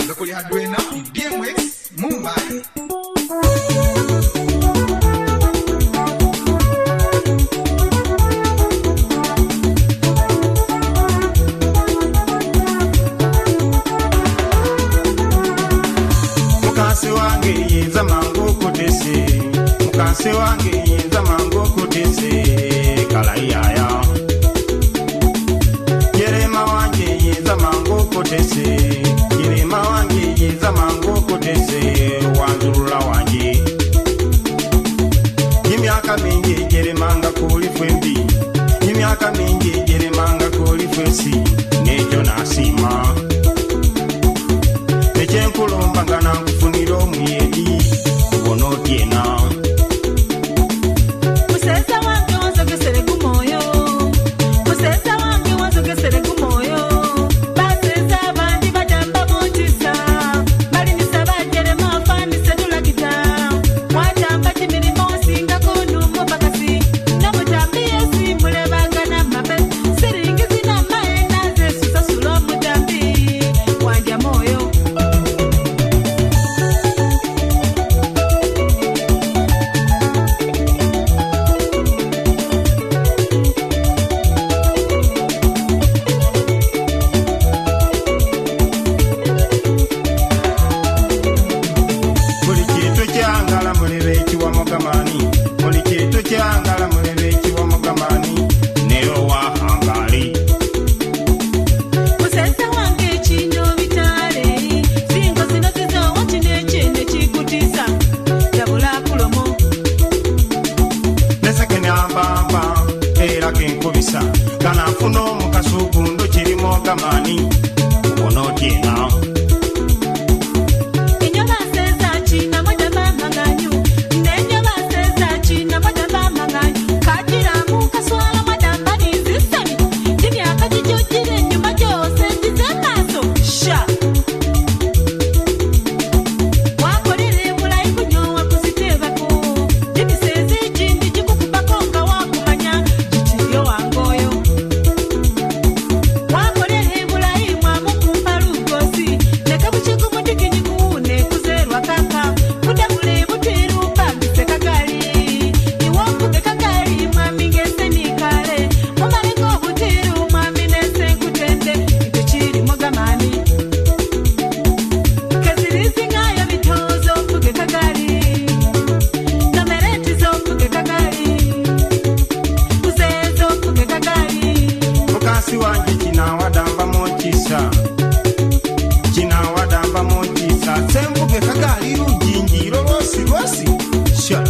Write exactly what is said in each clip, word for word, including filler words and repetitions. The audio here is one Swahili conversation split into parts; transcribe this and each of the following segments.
Ando kuli hadwena D M X Mumbai. Mukase wange yinza mangu kutese, mukase wange yinza mangu kutese, kalayaya. Yerema wange yinza mangu kutese, yerema wange yinza mangu kutese, wanzurula wange. Yimyaka mingi yeremanga kuli fwembi, yimyaka mingi yeremanga kuli fwesi, nejo nasima. Kulomba ngana kufunira omuyedi ubona otyena museza wange wanzogesere gumoyo museza wange wanzogesere gumoyo baseza abandi badamba montisa balinisa bajere mafanise tulakita watamba kimirimo singa kundumu bakasi nomutambi yesi mulebagana mabe siringizi namaena zesusasula omutambi wandya moyo. Kana funo mukasugundo kirimo kamani ubona otyena Inyoba seza china madamba manganyu Nenyoba seza china madamba manganyu Kajira muka swala madamba nizisani Jini akajijojire nyuma jose nizemaso Sha Wakorere mulai kunyowa kuzitevako Jini sezi chindi jikukubako nga wakumanya Jichiyo wangoyo Wakorere mulai mwamu kumparukosi Nekabuchiku mutikini kuune kuzerwa kaka Kudamule butiru pambise kakali Iwakuge kakali mwami ngese nikale Mumareko butiru mwami nese kutende Ituchiri mogamani Kazirizi ngayo bitozo mpuge kakali Namereti zo mpuge kakali Kuzezo mpuge kakali mukasi wange kinawadamba monkisa kinawadamba monkisa sembuge kagali rujingiro rosi rosi sha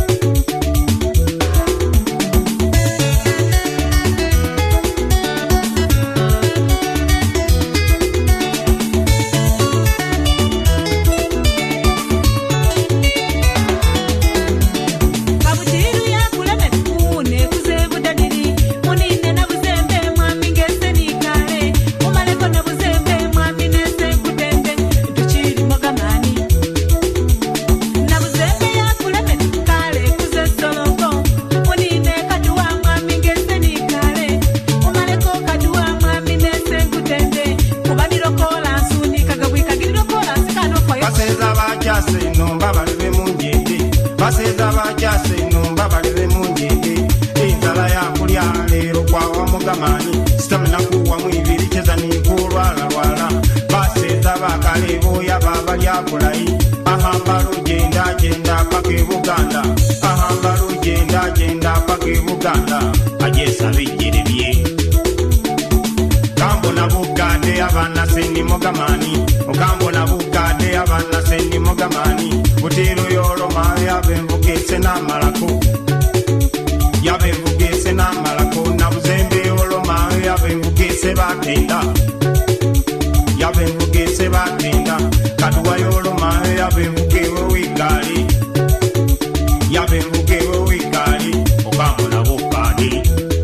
Kabutiru ya kuleme kuune kuzebu dadiri Munine na buzembe mwami ngese nikale Umaleko na buzembe mwami nese kutende Tuchiri mogamani Na buzembe ya kuleme kale kuze solongo Munine kaduwa mwami ngese nikale Umaleko kaduwa mwami nese kutende Kubaniro kola nsuni kagabwi kagiriro kola nsikano kwa yoke baseza bakyase nomba balebe munjende baseza bakyase nomba balebe munjende enzala yakulya leero kwawa mugamani sitamina kuwamu ibiri cheza nikulwala lwala baseza bakale boya babalya bulayi ahamba lugenda genda paka e Buganda ahamba lugenda genda paka e Buganda ajesa bijjere bye Kambo na bukade abana sendi mogamani Okambo na bukade abana sendi mogamani Butiru yoroma yabemvugese n'amalako Yabemvugese n'amalako Na buzembe yoroma yabemvugese batenda Yabemvugese batenda Kaduwa yoroma yabemvugewe wikali Yabemvugewe wikali Okambo na bukade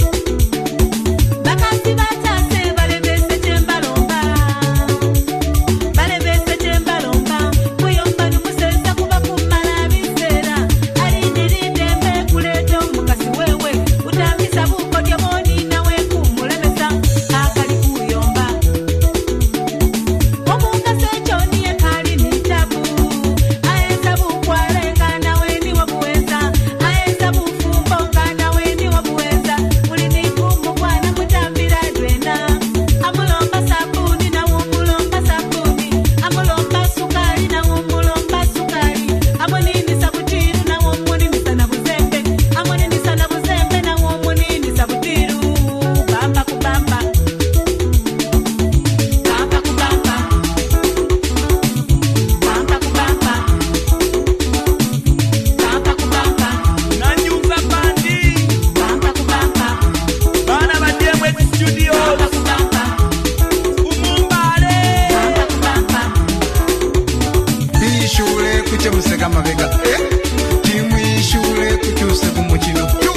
Bakasi batase balebese chembalomba Balebese chembalomba Kuyomba numuseza kuba kumala bisera Alindirinde mbe kuleto mukasi wewe Utambisa buko dyomoni nawe kumulemesa Akali kuyomba Omukase choni ekali mabega mabega. Timu ishule kuchuse kumukino.